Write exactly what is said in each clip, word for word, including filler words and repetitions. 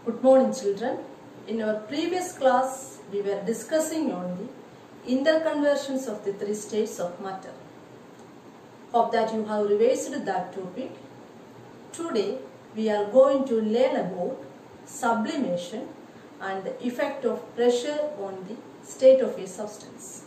Good morning, children. In our previous class, we were discussing on the interconversions of the three states of matter. Hope that you have revised that topic. Today, we are going to learn about sublimation and the effect of pressure on the state of a substance.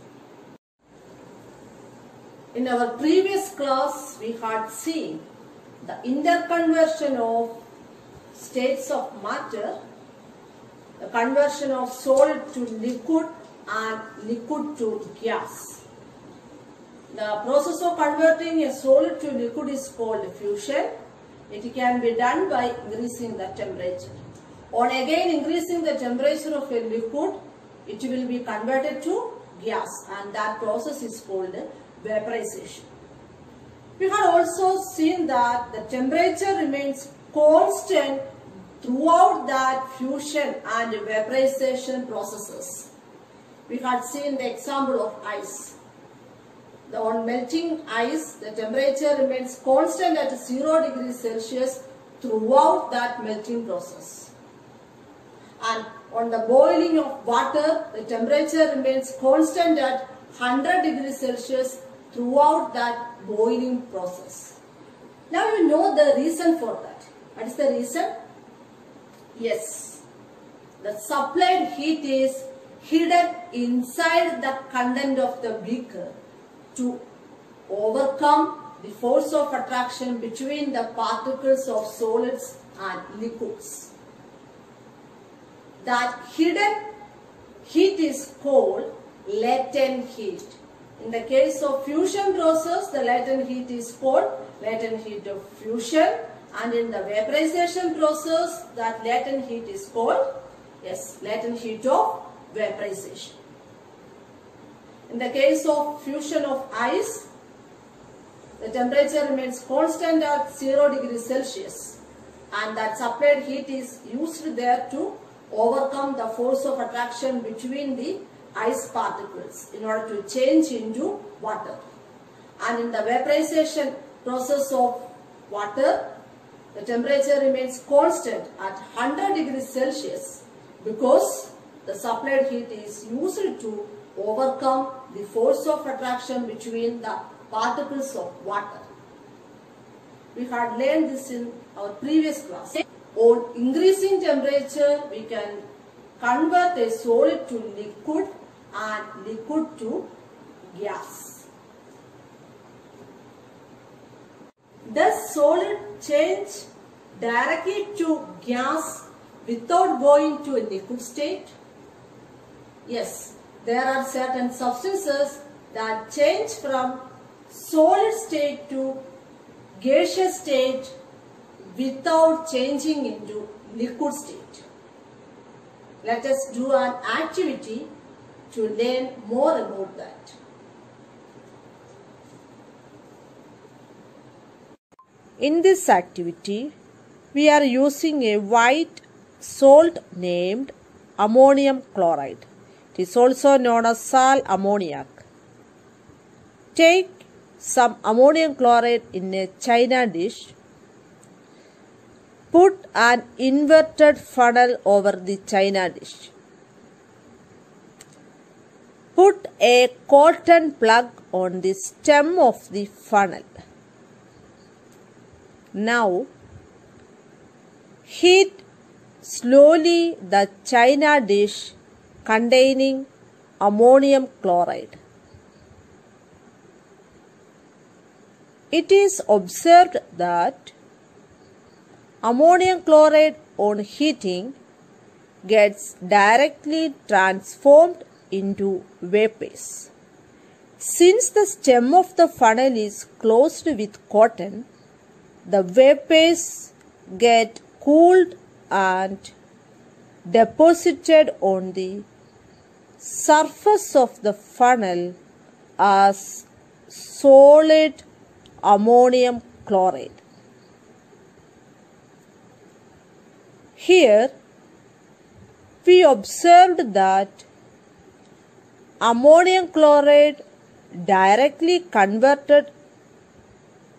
In our previous class, we had seen the interconversion of states of matter, the conversion of solid to liquid and liquid to gas. The process of converting a solid to liquid is called fusion. It can be done by increasing the temperature. On again increasing the temperature of a liquid, it will be converted to gas, and that process is called vaporization. We have also seen that the temperature remains constant throughout that fusion and vaporization processes. We had seen the example of ice. The, on melting ice, the temperature remains constant at zero degrees Celsius throughout that melting process. And on the boiling of water, the temperature remains constant at one hundred degrees Celsius throughout that boiling process. Now you know the reason for that. What is the reason? Yes, the supplied heat is hidden inside the content of the beaker to overcome the force of attraction between the particles of solids and liquids. That hidden heat is called latent heat. In the case of fusion process, the latent heat is called latent heat of fusion, and in the vaporization process, that latent heat is called, yes, latent heat of vaporization. In the case of fusion of ice, the temperature remains constant at zero degrees Celsius, and that supplied heat is used there to overcome the force of attraction between the ice particles in order to change into water. And in the vaporization process of water, the temperature remains constant at one hundred degrees Celsius because the supplied heat is used to overcome the force of attraction between the particles of water. We had learned this in our previous class. On increasing temperature, we can convert a solid to liquid and liquid to gas. Does solid change directly to gas without going to a liquid state? Yes, there are certain substances that change from solid state to gaseous state without changing into liquid state. Let us do an activity to learn more about that. In this activity, we are using a white salt named ammonium chloride. It is also known as sal ammoniac. Take some ammonium chloride in a china dish. Put an inverted funnel over the china dish. Put a cotton plug on the stem of the funnel. Now, heat slowly the china dish containing ammonium chloride. It is observed that ammonium chloride on heating gets directly transformed into vapors. Since the stem of the funnel is closed with cotton, the vapors get cooled and deposited on the surface of the funnel as solid ammonium chloride. Here, we observed that ammonium chloride directly converted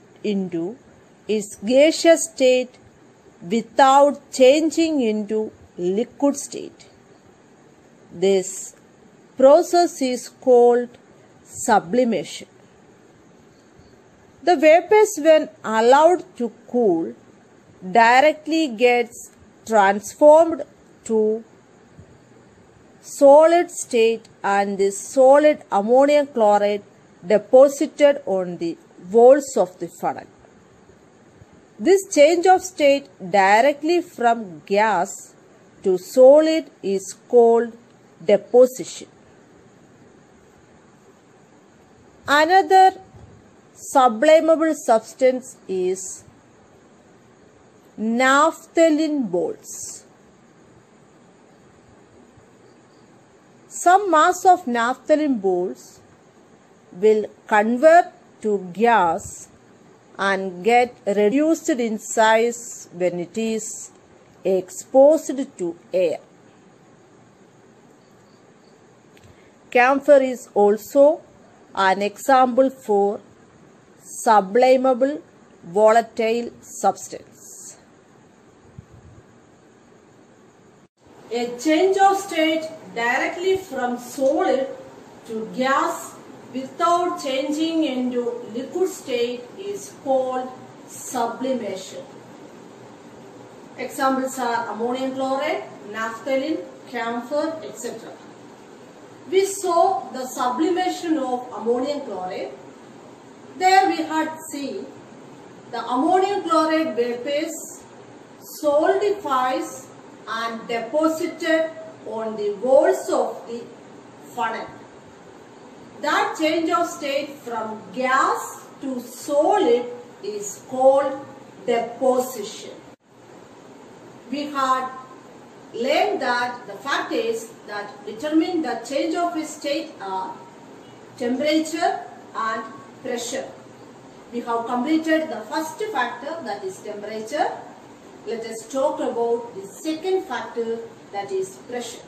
into its gaseous state without changing into liquid state. This process is called sublimation. The vapors, when allowed to cool, directly gets transformed to solid state and the solid ammonium chloride deposited on the walls of the funnel. This change of state directly from gas to solid is called deposition. Another sublimable substance is naphthalene balls. Some mass of naphthalene balls will convert to gas and get reduced in size when it is exposed to air. Camphor is also an example for sublimable volatile substance. A change of state directly from solid to gas without changing into liquid state is called sublimation. Examples are ammonium chloride, naphthalene, camphor, et cetera. We saw the sublimation of ammonium chloride. There we had seen the ammonium chloride vapors solidifies and deposited on the walls of the funnel. That change of state from gas to solid is called deposition. We had learned that the factors that determine the change of a state are temperature and pressure. We have completed the first factor, that is temperature. Let us talk about the second factor, that is pressure.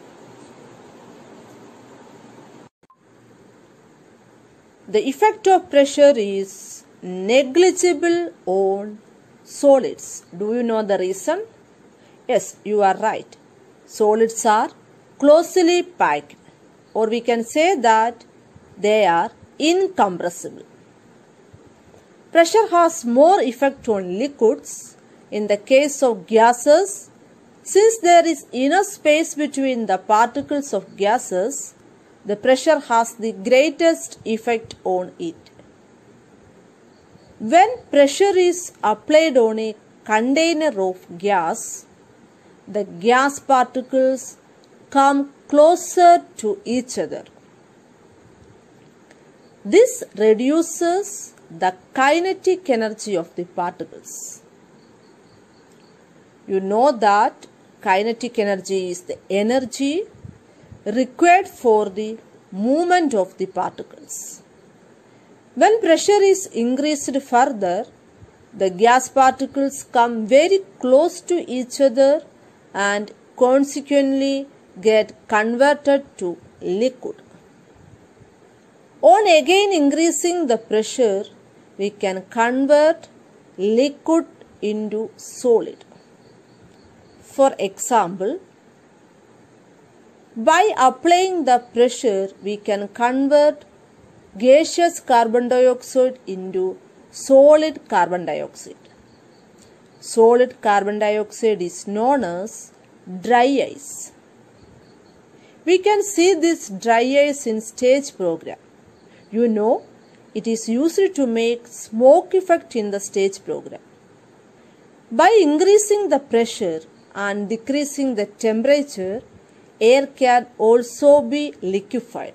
The effect of pressure is negligible on solids. Do you know the reason? Yes, you are right. Solids are closely packed, or we can say that they are incompressible. Pressure has more effect on liquids. In the case of gases, since there is enough space between the particles of gases, the pressure has the greatest effect on it. When pressure is applied on a container of gas, the gas particles come closer to each other. This reduces the kinetic energy of the particles. You know that kinetic energy is the energy required for the movement of the particles. When pressure is increased further, the gas particles come very close to each other and consequently get converted to liquid. On again increasing the pressure, we can convert liquid into solid. For example, by applying the pressure, we can convert gaseous carbon dioxide into solid carbon dioxide. Solid carbon dioxide is known as dry ice. We can see this dry ice in stage program. You know, it is used to make smoke effect in the stage program. By increasing the pressure and decreasing the temperature, air can also be liquefied.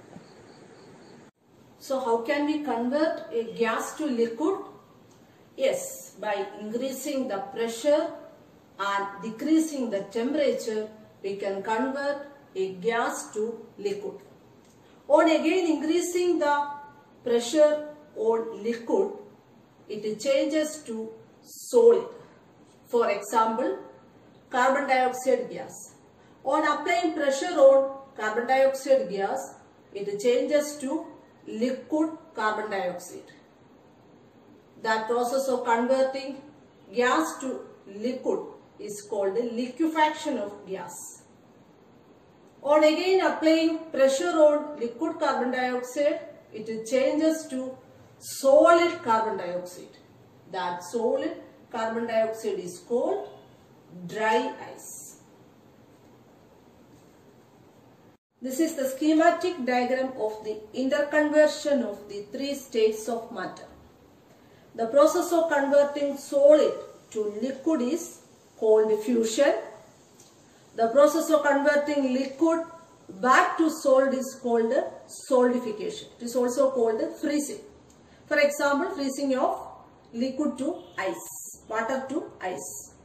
So how can we convert a gas to liquid? Yes, by increasing the pressure and decreasing the temperature, we can convert a gas to liquid. On again increasing the pressure on liquid, it changes to solid. For example, carbon dioxide gas. On applying pressure on carbon dioxide gas, it changes to liquid carbon dioxide. That process of converting gas to liquid is called liquefaction of gas. On again applying pressure on liquid carbon dioxide, it changes to solid carbon dioxide. That solid carbon dioxide is called dry ice. This is the schematic diagram of the interconversion of the three states of matter. The process of converting solid to liquid is called fusion. The process of converting liquid back to solid is called solidification. It is also called freezing. For example, freezing of liquid to ice, water to ice.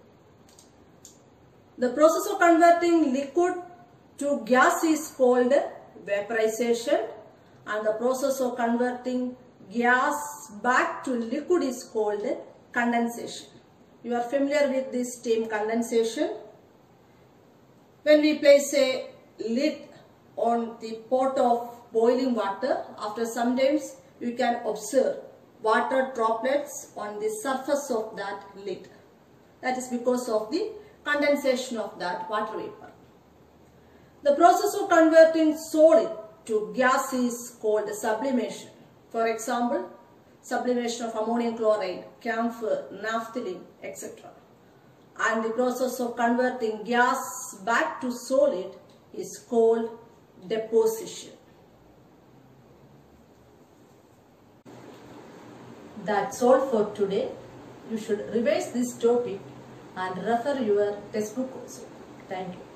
The process of converting liquid to gas is called vaporization, and the process of converting gas back to liquid is called condensation. You are familiar with this term condensation. When we place a lid on the pot of boiling water, after some times you can observe water droplets on the surface of that lid. That is because of the condensation of that water vapor. The process of converting solid to gas is called sublimation. For example, sublimation of ammonium chloride, camphor, naphthalene, et cetera. And the process of converting gas back to solid is called deposition. That's all for today. You should revise this topic and refer your textbook also. Thank you.